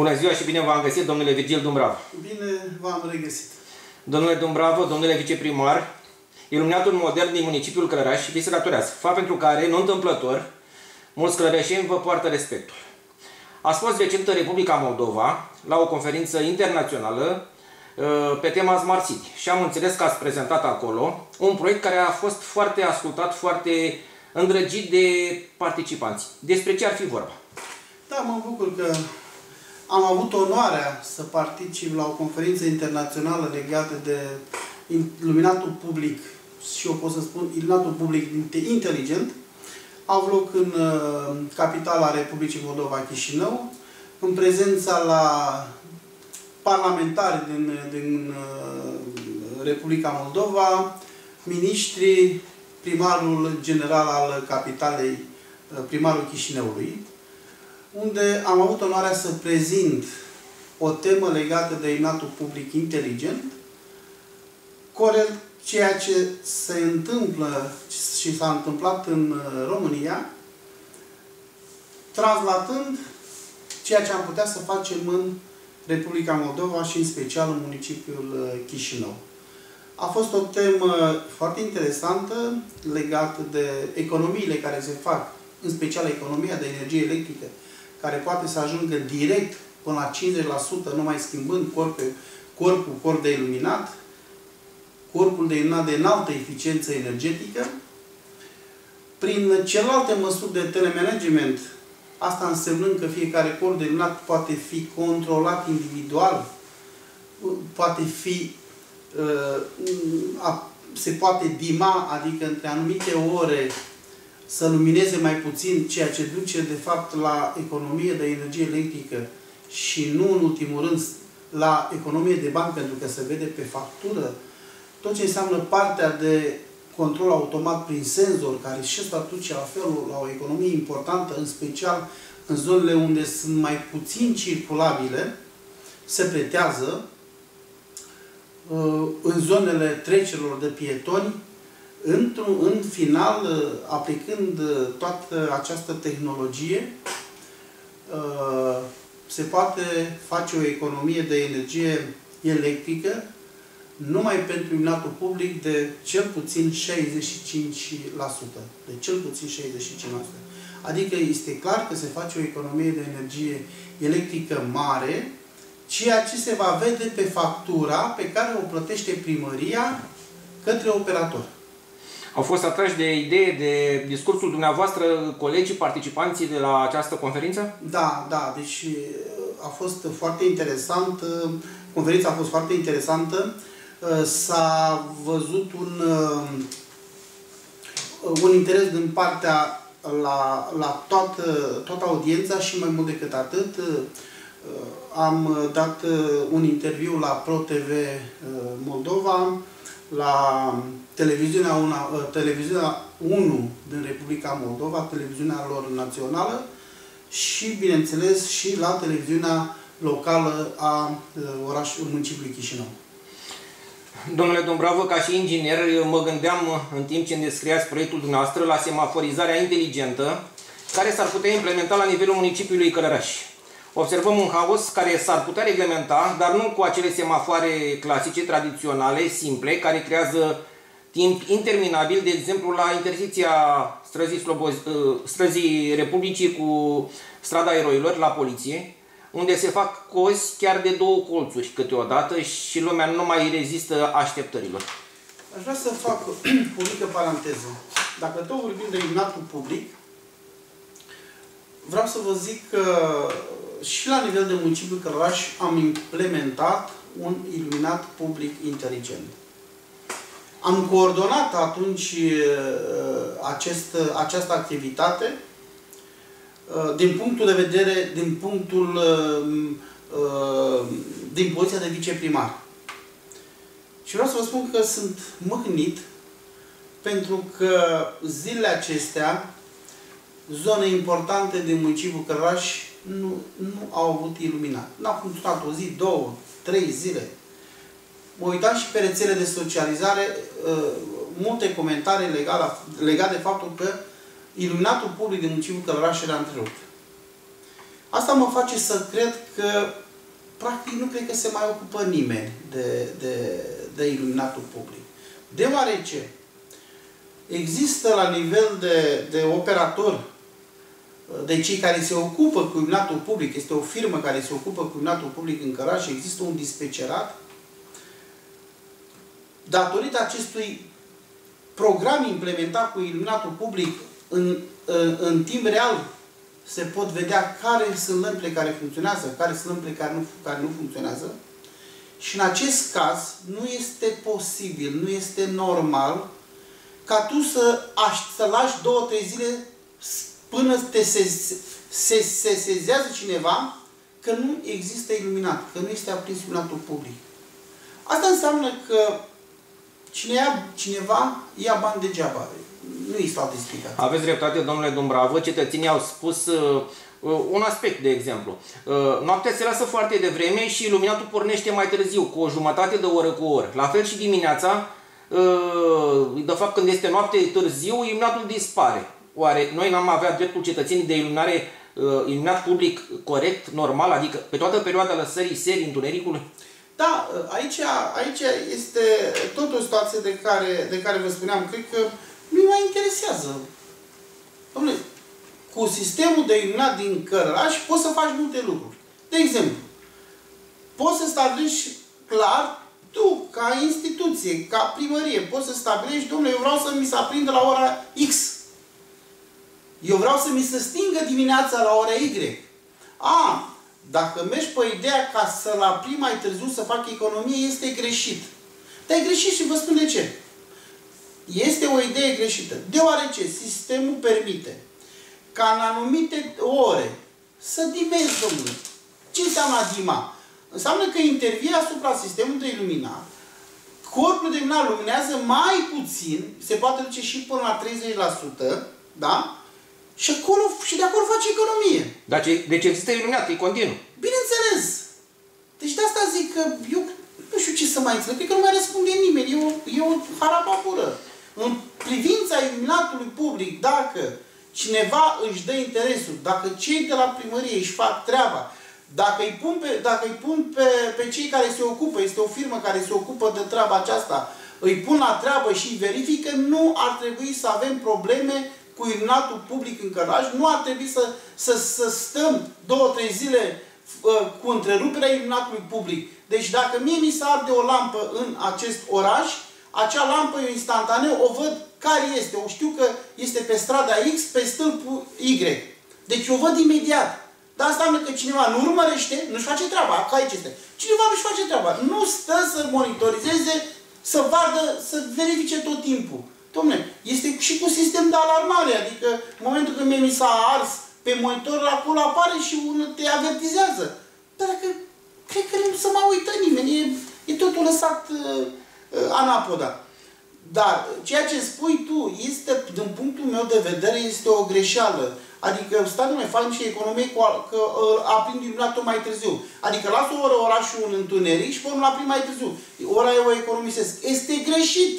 Bună ziua și bine v-am găsit, domnule Virgil Dumbrava. Bine v-am regăsit. Domnule Dumbrava, domnule viceprimar, iluminatul modern din municipiul Călăraș vi se datorează, fapt pentru care, nu întâmplător, mulți călărășeni vă poartă respectul. Ați fost recent în Republica Moldova la o conferință internațională pe tema Smart City și am înțeles că ați prezentat acolo un proiect care a fost foarte ascultat, foarte îndrăgit de participanți. Despre ce ar fi vorba? Da, mă bucur că am avut onoarea să particip la o conferință internațională legată de iluminatul public și eu pot să spun iluminatul public inteligent. A avut loc în capitala Republicii Moldova, Chișinău, în prezența la parlamentari din Republica Moldova, miniștri, primarul general al capitalei, primarul Chișinăului, unde am avut onoarea să prezint o temă legată de iluminatul public inteligent, corect ceea ce se întâmplă și s-a întâmplat în România, translatând ceea ce am putea să facem în Republica Moldova și în special în municipiul Chișinău. A fost o temă foarte interesantă legată de economiile care se fac, în special economia de energie electrică, care poate să ajungă direct până la 50%, numai schimbând corpul de iluminat, corpul de iluminat de înaltă eficiență energetică. Prin celelalte măsuri de telemanagement, asta însemnând că fiecare corp de iluminat poate fi controlat individual, poate fi, se poate dima, adică între anumite ore să lumineze mai puțin, ceea ce duce de fapt la economie de energie electrică și nu în ultimul rând la economie de bani, pentru că se vede pe factură tot ce înseamnă partea de control automat prin senzor, care și ăsta duce la fel la o economie importantă, în special în zonele unde sunt mai puțin circulabile, se pretează, în zonele trecerilor de pietoni, în final, aplicând toată această tehnologie, se poate face o economie de energie electrică numai pentru iluminatul public de cel puțin 65%. De cel puțin 65%. Adică este clar că se face o economie de energie electrică mare, ceea ce se va vede pe factura pe care o plătește primăria către operator. Au fost atrași de idee, de discursul dumneavoastră, colegii, participanții de la această conferință? Da, da. Deci a fost foarte interesant. Conferința a fost foarte interesantă. S-a văzut un interes din partea la toată audiența și mai mult decât atât, am dat un interviu la ProTV Moldova, la televiziunea 1 din Republica Moldova, televiziunea lor națională și, bineînțeles, și la televiziunea locală a municipiului Chișinău. Domnule Dumbrava, ca și inginer, mă gândeam în timp ce îmi descriați proiectul dumneavoastră la semaforizarea inteligentă care s-ar putea implementa la nivelul municipiului Călăraș. Observăm un haos care s-ar putea reglementa, dar nu cu acele semafoare clasice, tradiționale, simple, care creează timp interminabil, de exemplu la intersecția străzii Republicii cu strada Eroilor, la Poliție, unde se fac cozi chiar de două colțuri câteodată și lumea nu mai rezistă așteptărilor. Aș vrea să fac o mică paranteză. Dacă tot vorbim de iluminatul public, vreau să vă zic că și la nivel de municipiul Călăraș am implementat un iluminat public inteligent. Am coordonat atunci această activitate din punctul de vedere, din poziția de viceprimar. Și vreau să vă spun că sunt mâhnit pentru că zilele acestea, zone importante din municipiul Călăraș nu au avut iluminat. N-a funcționat o zi, 2, 3 zile. Mă uitam și pe rețele de socializare, multe comentarii legate de faptul că iluminatul public din municipiul Călăraș era întrerupt. Asta mă face să cred că, practic, nu cred că se mai ocupă nimeni de iluminatul public. Deoarece există la nivel de operator, de cei care se ocupă cu iluminatul public, este o firmă care se ocupă cu iluminatul public în Căraș și există un dispecerat. Datorită acestui program implementat cu iluminatul public în timp real, se pot vedea care sunt lămpile care funcționează, care sunt lămpile care nu funcționează. Și în acest caz nu este posibil, nu este normal ca tu să lași 2-3 zile până se sezează cineva că nu există iluminat, că nu este aprins iluminatul public. Asta înseamnă că cineva ia bani degeaba. Nu este altă explicație. Aveți dreptate, domnule Dumbravă. Cetățenii au spus un aspect, de exemplu. Noaptea se lasă foarte devreme și iluminatul pornește mai târziu, cu o jumătate de oră cu o oră. La fel și dimineața, de fapt când este noapte târziu, iluminatul dispare. Oare noi n-am avea dreptul cetățenii de iluminat public corect, normal, adică pe toată perioada lăsării serii întunericului? Da, aici este tot o situație de care vă spuneam. Cred că nu-i mai interesează. Dom'le, cu sistemul de iluminat din Căraș poți să faci multe lucruri. De exemplu, poți să stabilești clar, tu, ca instituție, ca primărie, poți să stabilești, dom'le, eu vreau să mi se aprindă la ora X. Eu vreau să mi se stingă dimineața la ora Y. Dacă mergi pe ideea ca să-l aprii mai târziu să fac economie, este greșit. Dar e greșit și vă spun de ce. Este o idee greșită. Deoarece sistemul permite ca în anumite ore să dimezi, domnule. Ce înseamnă a dima? Înseamnă că intervii asupra sistemului de iluminat. Corpul de iluminat luminează mai puțin, se poate duce și până la 30%, da? Și de acolo face economie. Deci există iluminat, e continuu. Bineînțeles. Deci de asta zic că eu nu știu ce să mai înțeleg. Cred că nu mai răspunde nimeni. E o harababură. În privința iluminatului public, dacă cineva își dă interesul, dacă cei de la primărie își fac treaba, dacă îi pun pe cei care se ocupă, este o firmă care se ocupă de treaba aceasta, îi pun la treabă și îi verifică, nu ar trebui să avem probleme cu iluminatul public în Căraș, nu ar trebui să stăm 2-3 zile cu întreruperea iluminatului public. Deci dacă mie mi se arde o lampă în acest oraș, acea lampă eu instantaneu o văd care este. O știu că este pe strada X, pe stâlpul Y. Deci o văd imediat. Dar asta înseamnă că cineva nu urmărește, nu-și face treaba. Ca aici este. Cineva nu-și face treaba. Nu stă să monitorizeze, să vadă, să verifice tot timpul. Dom'le, este și cu sistem de alarmare. Adică, în momentul când mie mi s-a ars pe monitor, acolo apare și unul te avertizează. Dar dacă, cred că nu se mai uită nimeni. E totul lăsat anapoda. Dar ceea ce spui tu, este, din punctul meu de vedere, este o greșeală. Adică, statul mai fac și economie că aprind iluminatul mai târziu. Adică las o oră orașul în întuneric și până la aprind mai târziu. Ora eu o economisesc. Este greșit.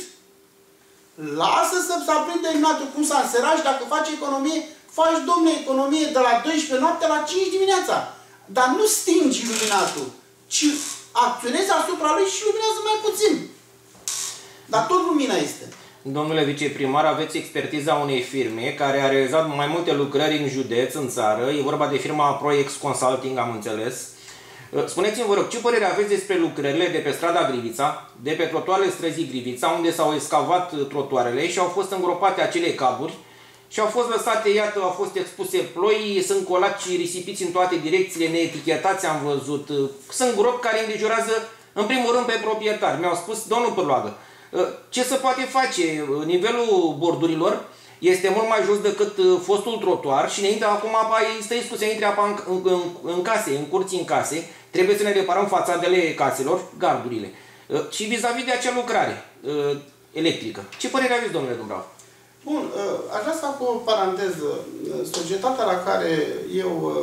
Lasă să aprindă iluminatul cum s-a înserat și dacă faci economie, faci, domne, economie de la 12 noaptea la 5 dimineața. Dar nu stingi iluminatul, ci acționezi asupra lui și luminează mai puțin. Dar tot lumina este. Domnule viceprimar, aveți expertiza unei firme care a realizat mai multe lucrări în județ, în țară. E vorba de firma Proex Consulting, am înțeles. Spuneți-mi, vă rog, ce părere aveți despre lucrările de pe strada Grivița, de pe trotuarele străzii Grivița, unde s-au excavat trotuarele și au fost îngropate acele caburi și au fost lăsate, iată, au fost expuse ploi, sunt colaci risipiți în toate direcțiile, neetichetați am văzut. Sunt gropi care îngrijorează, în primul rând, pe proprietari. Mi-au spus, domnul Pârloagă, ce se poate face? Nivelul bordurilor este mult mai jos decât fostul trotuar și înainte acum apa este riscul să intre apa în case, în curți în case. Trebuie să ne reparăm fațadele caselor, gardurile. Și vis-a-vis de acea lucrare electrică. Ce părere aveți, domnule Dumbrava? Bun, aș vrea să fac o paranteză. Societatea la care eu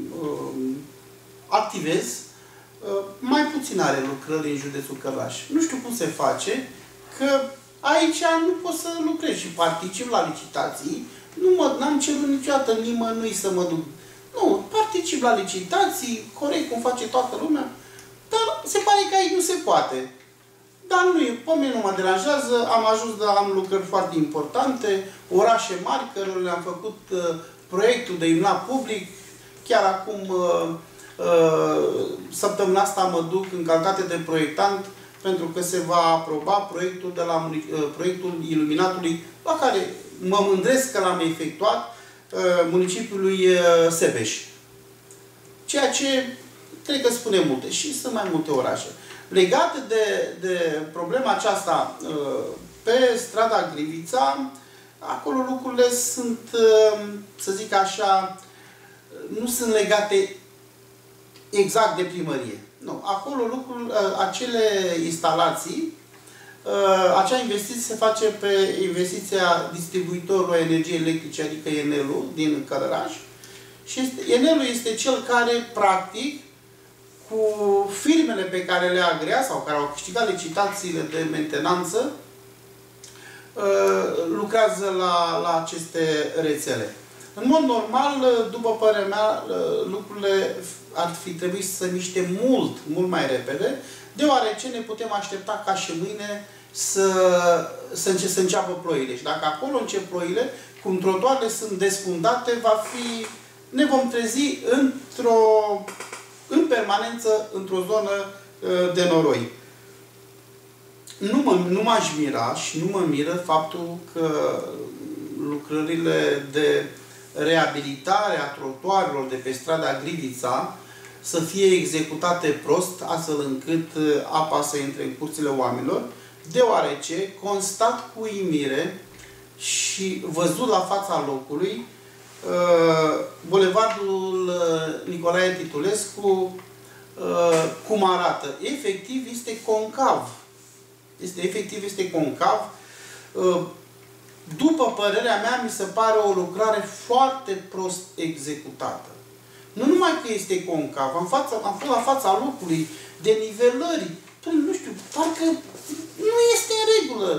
activez mai puțin are lucrări în județul Călăraș. Nu știu cum se face, că aici nu pot să lucrez și particip la licitații. N-am cerut niciodată nimănui să mă duc. Nu, particip la licitații, corect, cum face toată lumea, dar se pare că aici nu se poate. Dar nu, pe mine nu mă deranjează, am ajuns de am lucrări foarte importante, orașe mari, cărora le-am făcut proiectul de iluminat public. Chiar acum, săptămâna asta mă duc în calitate de proiectant, pentru că se va aproba proiectul de la proiectul iluminatului, la care mă mândresc că l-am efectuat, municipiului Sebeș. Ceea ce cred că spune multe și sunt mai multe orașe. Legat de problema aceasta, pe strada Grivița, acolo lucrurile sunt, să zic așa, nu sunt legate exact de primărie. Nu. Acolo acele instalații, acea investiție se face pe investiția distribuitorului energiei electrice, adică Enel-ul din Călăraș. Și Enel-ul este cel care, practic, cu firmele pe care le agrea sau care au câștigat licitațiile de mentenanță, lucrează la aceste rețele. În mod normal, după părerea mea, lucrurile ar fi trebuit să se miște mult mai repede, deoarece ne putem aștepta ca și mâine să înceapă ploile. Și dacă acolo încep ploile, cum trotuarele sunt desfundate, ne vom trezi în permanență într-o zonă de noroi. Nu m-aș mira și nu mă miră faptul că lucrările de reabilitare a trotuarelor de pe strada Grivița să fie executate prost, astfel încât apa să intre în curțile oamenilor, deoarece constat cu uimire și văzut la fața locului bulevardul Nicolae Titulescu cum arată. Efectiv este concav. Este concav. După părerea mea, mi se pare o lucrare foarte prost executată. Nu numai că este concav, am fost la fața locului, de nivelări. Nu știu, parcă nu este în regulă.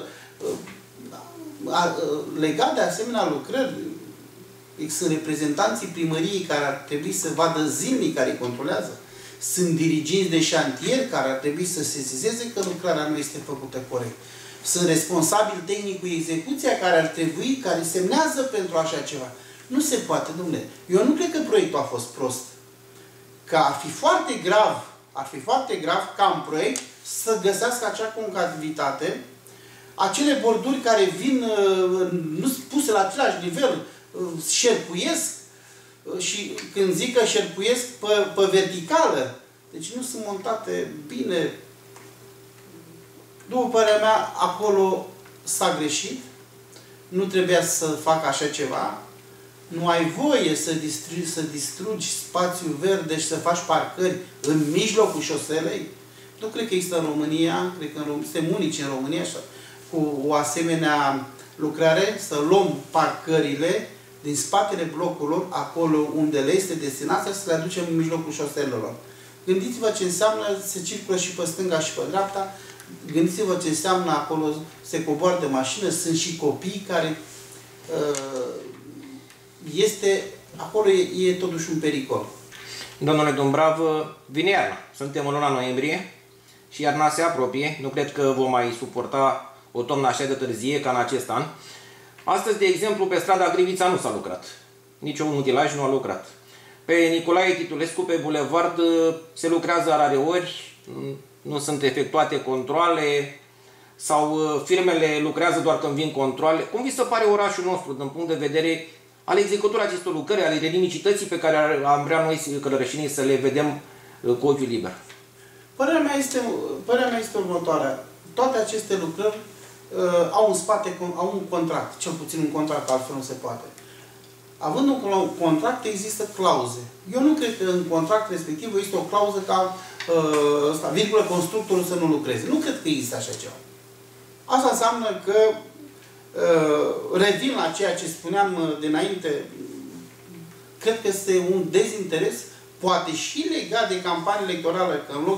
Legat de asemenea lucrări, sunt reprezentanții primăriei care ar trebui să vadă zilnic, care îi controlează. Sunt diriginți de șantier care ar trebui să sesizeze că lucrarea nu este făcută corect. Sunt responsabili tehnic cu execuția care semnează pentru așa ceva. Nu se poate, domnule. Eu nu cred că proiectul a fost prost. Că ar fi foarte grav ca în proiect să găsească acea concativitate, acele borduri care vin nu puse la același nivel, șerpuiesc, și când zic că șerpuiesc pe verticală, deci nu sunt montate bine. După părerea mea, acolo s-a greșit. Nu trebuia să facă așa ceva. Nu ai voie să distrugi spațiul verde și să faci parcări în mijlocul șoselei. Nu cred că există în România, cred că suntem unici în România așa, cu o asemenea lucrare, să luăm parcările din spatele blocurilor, acolo unde le este destinația, să le aducem în mijlocul șoselelor. Gândiți-vă ce înseamnă, se circulă și pe stânga și pe dreapta, gândiți-vă ce înseamnă acolo, se coboară de mașină, sunt și copii care acolo e totuși un pericol. Domnule Dumbrav, vine iarna. Suntem în luna noiembrie și iarna se apropie. Nu cred că vom mai suporta o toamnă așa de târzie ca în acest an. Astăzi, de exemplu, pe strada Grivița nu s-a lucrat. Nici un utilaj nu a lucrat. Pe Nicolae Titulescu, pe bulevard, se lucrează rareori, nu sunt efectuate controale sau firmele lucrează doar când vin controale. Cum vi se pare orașul nostru, din punct de vedere al executorului acestor lucrări, ale rinicității pe care am vrea noi, călărășenii, să le vedem cu ochiul liber? Părerea mea este următoarea. Toate aceste lucrări au în spate un contract, cel puțin un contract, altfel nu se poate. Având un contract, există clauze. Eu nu cred că în contract respectiv există o clauză ca virgulă, constructorul să nu lucreze. Nu cred că există așa ceva. Asta înseamnă că revin la ceea ce spuneam dinainte, cred că este un dezinteres, poate și legat de campanie electorală, că în loc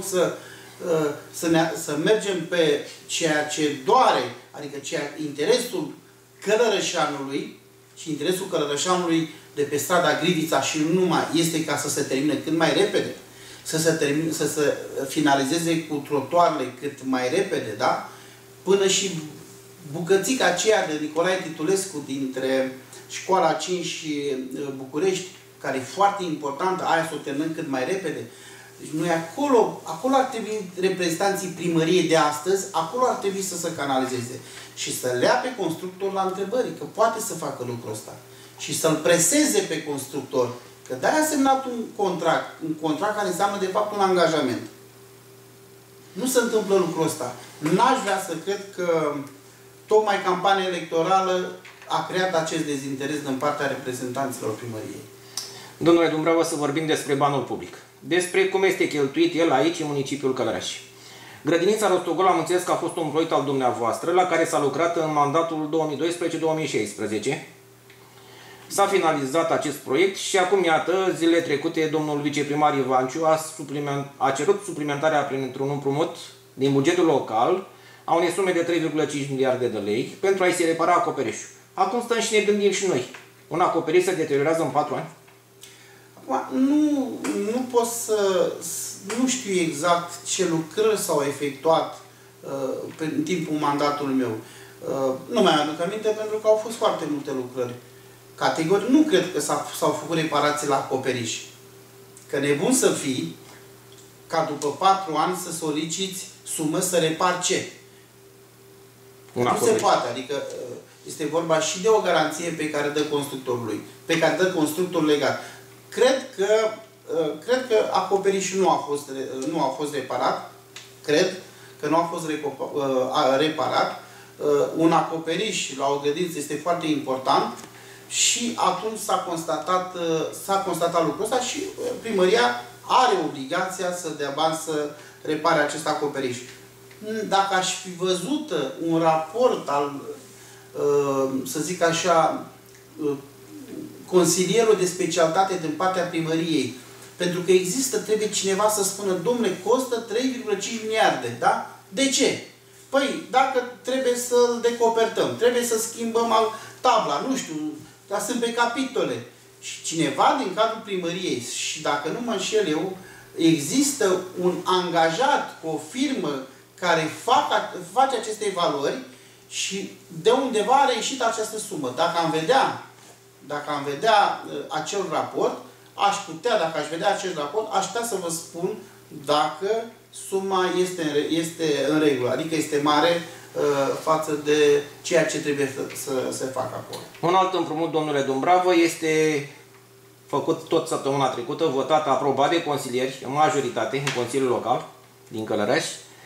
să mergem pe ceea ce doare, adică interesul Călărășanului, și interesul Călărășanului de pe strada Grivița și nu numai, este ca să se termine cât mai repede, să se finalizeze cu trotuarele cât mai repede, da? Până și bucățica aceea de Nicolae Titulescu dintre Școala 5 și București, care e foarte importantă, aia să o terminăm cât mai repede. Deci noi acolo ar trebui reprezentanții primăriei de astăzi, acolo ar trebui să se canalizeze și să lea pe constructor la întrebări, că poate să facă lucrul ăsta. Și să-l preseze pe constructor, că de-aia a semnat un contract care înseamnă de fapt un angajament. Nu se întâmplă lucrul ăsta. N-aș vrea să cred că tocmai campania electorală a creat acest dezinteres din partea reprezentanților primăriei. Domnule Dumbrava, să vorbim despre banul public. Despre cum este cheltuit el aici, în municipiul Călăraș. Grădinița Rostogol, am înțeles că a fost un proiect al dumneavoastră, la care s-a lucrat în mandatul 2012-2016. S-a finalizat acest proiect și acum, iată, zilele trecute, domnul viceprimar Ivanciu a cerut suplimentarea printr-un împrumut din bugetul local a unei sume de 3,5 miliarde de lei pentru a-i se repara acoperișul. Acum stăm și ne gândim și noi. Un acoperiș se deteriorează în 4 ani? Acum, nu pot să... Nu știu exact ce lucrări s-au efectuat în timpul mandatului meu. Nu mai aduc aminte pentru că au fost foarte multe lucrări. Categoric, nu cred că s-au făcut reparații la acoperiș. Că nebun să fii ca după 4 ani să soliciți sumă să repar ce? Nu se poate. Adică este vorba și de o garanție pe care dă constructorului, pe care dă constructorul legat. Cred că acoperișul nu a fost reparat. Cred că nu a fost reparat. Un acoperiș la o grădință este foarte important și atunci s-a constatat lucrul ăsta și primăria are obligația să dea bani să repare acest acoperiș. Dacă aș fi văzut un raport al, să zic așa, consilierul de specialitate din partea primăriei, pentru că trebuie cineva să spună, domnule, costă 3,5 miliarde, da? De ce? Păi, dacă trebuie să-l decopertăm, trebuie să schimbăm tabla, nu știu, dar sunt pe capitole. Și cineva din cadrul primăriei, și dacă nu mă înșel eu, există un angajat cu o firmă care face aceste evaluări și de undeva a reieșit această sumă. Dacă am vedea acel raport, dacă aș vedea acel raport, aș putea să vă spun dacă suma este în regulă, adică este mare față de ceea ce trebuie să se facă acolo. Un alt împrumut, domnule Dumbrava, este făcut tot săptămâna trecută, votat, aprobat de consilieri, în majoritate, în Consiliul Local din Călăraș,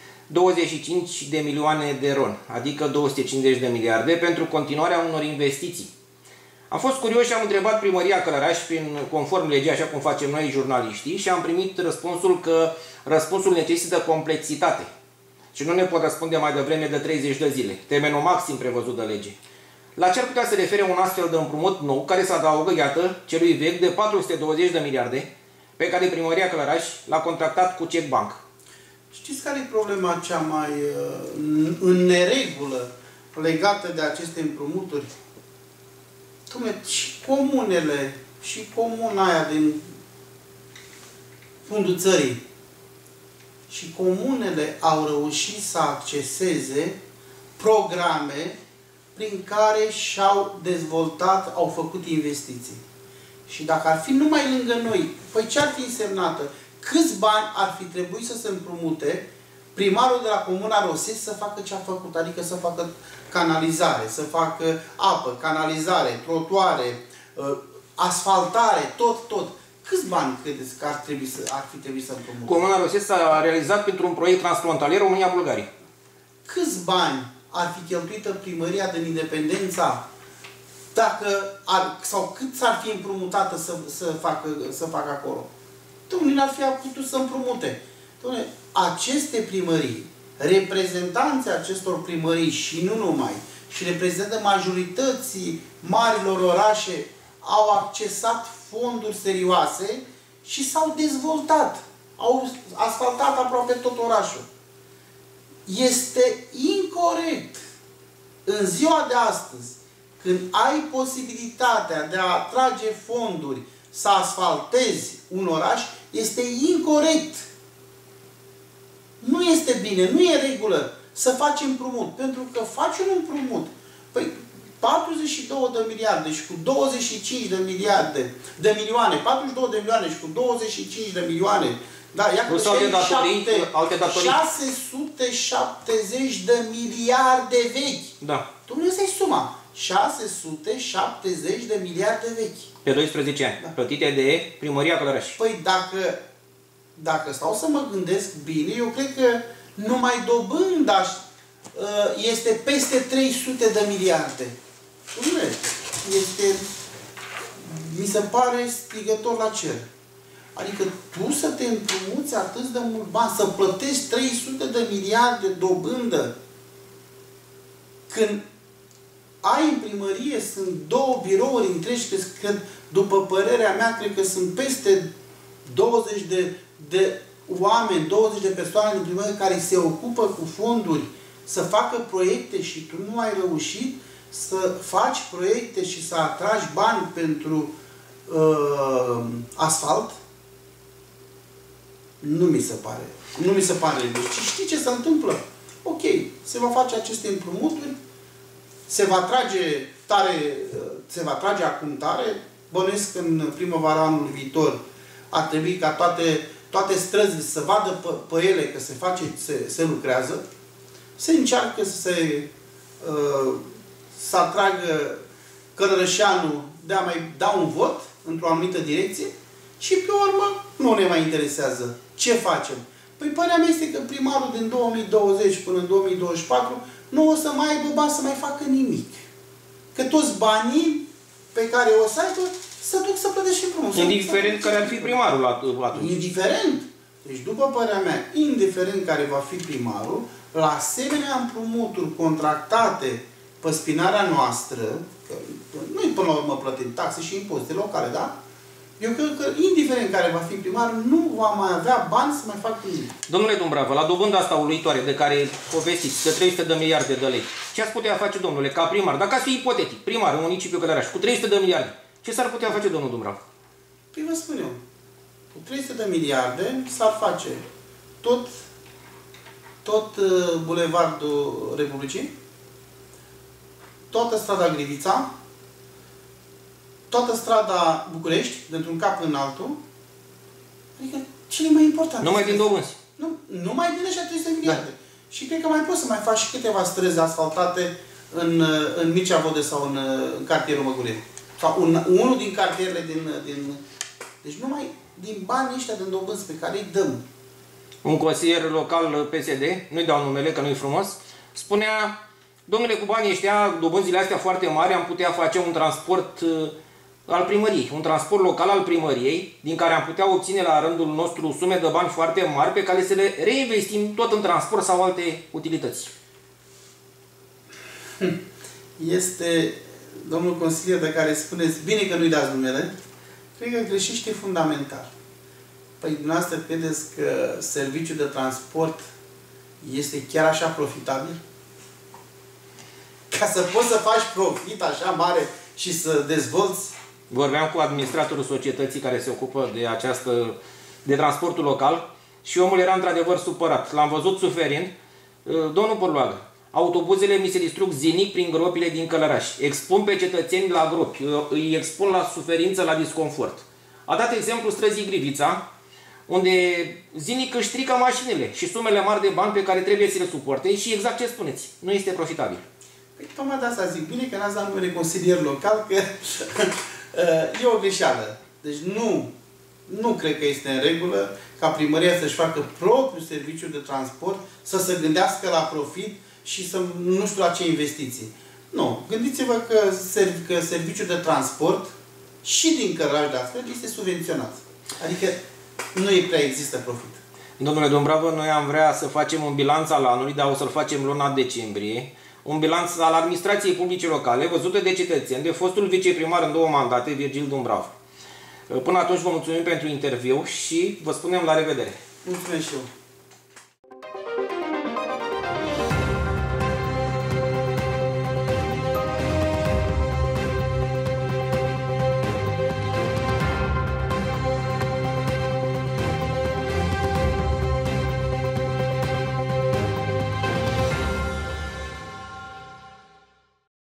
25 de milioane de RON, adică 250 de miliarde, pentru continuarea unor investiții. Am fost curios și am întrebat primăria Călăraș, conform legii, așa cum facem noi jurnaliștii, și am primit răspunsul că răspunsul necesită complexitate. Și nu ne pot răspunde mai devreme de 30 de zile, termenul maxim prevăzut de lege. La ce ar putea să refere un astfel de împrumut nou, care se adaugă, iată, celui vechi de 420 de miliarde, pe care primăria Călăraș l-a contractat cu CEC Bank? Știți care e problema cea mai în neregulă legată de aceste împrumuturi? Și comunele, și comuna aia din fundul țării, și comunele au reușit să acceseze programe prin care și-au dezvoltat, au făcut investiții. Și dacă ar fi numai lângă noi, păi ce ar fi însemnată? Câți bani ar fi trebuit să se împrumute primarul de la Comuna Rosești să facă ce a făcut? Adică să facă canalizare, să facă apă, canalizare, trotuare, asfaltare, tot. Câți bani credeți că ar fi trebuit să împrumute? Comuna Rosești s-a realizat pentru un proiect transfrontalier România-Bulgaria. Câți bani ar fi cheltuită primăria din Independența sau cât s-ar fi împrumutată să facă acolo? Domnule, ar fi putut să împrumute. Domnule, aceste primării, reprezentanții acestor primării și nu numai, și reprezentanții majorității marilor orașe au accesat fonduri serioase și s-au dezvoltat. Au asfaltat aproape tot orașul. Este incorect în ziua de astăzi când ai posibilitatea de a atrage fonduri să asfaltezi un oraș, este incorect. Nu este bine, nu e regulă să faci împrumut. Pentru că faci un împrumut. Păi 42 de miliarde și cu 25 de miliarde, de milioane, 42 de milioane și cu 25 de milioane, da, ia plus alte datorii. 670 de miliarde vechi. Da. Tu nu este suma. 670 de miliarde vechi. Pe 12 ani. Da. Plătite de Primăria Călăraș. Păi dacă stau să mă gândesc bine, eu cred că numai dobânda este peste 300 de miliarde. Mi se pare strigător la cer. Adică tu să te împrumuți atât de mult bani, să plătești 300 de miliarde dobândă, când ai în primărie, sunt 2 birouri întregi, că după părerea mea, cred că sunt peste 20 de oameni, 20 de persoane în primărie care se ocupă cu fonduri să facă proiecte și tu nu ai reușit să faci proiecte și să atragi bani pentru asfalt. Nu mi se pare. Nu mi se pare. Deci știi ce se întâmplă? Ok, se va face aceste împrumuturi, se va trage acum tare, bănuiesc că în primăvara anului viitor ar trebui ca toate străzile să vadă pe ele că se lucrează, se încearcă să atragă Călărășeanul de a mai da un vot într-o anumită direcție și pe urmă nu ne mai interesează. Ce facem? Păi părerea mea este că primarul din 2020 până în 2024 nu o să mai aibă bani să mai facă nimic. Că toți banii pe care o să aibă să duc să plătești împrumut. Indiferent care ar fi primarul atunci. Indiferent. Deci, după părerea mea, indiferent care va fi primarul, la asemenea împrumuturi contractate pe spinarea noastră, că noi până la urmă plătim taxe și impozite locale, da? Eu cred că, indiferent care va fi primarul, nu va mai avea bani să mai facă nimic. Domnule Dumbrava, la dobânda asta uluitoare de care povestiți, de 300 de miliarde de lei, ce ați putea face, domnule, ca primar? Dacă ați fi ipotetic, primar în municipiul Călăraș, cu 300 de miliarde, ce s-ar putea face, domnul Dumbrava? Păi vă spun eu, cu 300 de miliarde s-ar face tot Bulevardul Republicii, toată strada Grivița, toată strada București, dintr-un cap în altul, adică cele mai importante. Numai din dobânzi. Nu mai din așa 300 miliarde. Da. Și cred că mai poți să mai faci și câteva străzi asfaltate în Mircea Vodă sau în cartierul Măgureni. Sau unul din cartierele din... Deci numai din banii ăștia din dobânzi pe care îi dăm. Un consilier local PSD, nu-i dau numele că nu-i frumos, spunea: domnule, cu banii ăștia, dobânzile astea foarte mari, am putea face un transport al primăriei, un transport local al primăriei, din care am putea obține la rândul nostru sume de bani foarte mari pe care să le reinvestim tot în transport sau alte utilități. Este domnul consilier de care spuneți, bine că nu-i dați numele, cred că greșește fundamental. Păi dumneavoastră credeți că serviciul de transport este chiar așa profitabil? Ca să poți să faci profit așa mare și să dezvolți? Vorbeam cu administratorul societății care se ocupă de transportul local și omul era într-adevăr supărat. L-am văzut suferind. Domnul Părloagă, autobuzele mi se distrug zilnic prin gropile din Călăraș. Expun pe cetățeni la gropi, îi expun la suferință, la disconfort. A dat exemplu străzii Grivița, unde zilnic își strică mașinile și sumele mari de bani pe care trebuie să le suporte și exact ce spuneți, nu este profitabil. Păi tocmai de asta zic, bine că n-ați dat numele consilier local, că e o greșeală. Deci nu cred că este în regulă ca primăria să-și facă propriul serviciu de transport, să se gândească la profit și să nu știu la ce investiții. Nu. Gândiți-vă că serviciul de transport și din Călăraș de astfel este subvenționat. Adică nu prea există profit. Domnule Dumbrava, noi am vrea să facem un bilanț al anului, dar o să-l facem luna decembrie. Un bilanț al administrației publice locale, văzute de cetățeni, de fostul viceprimar în 2 mandate, Virgil Dumbrava. Până atunci vă mulțumim pentru interviu și vă spunem la revedere. Mulțumesc și eu.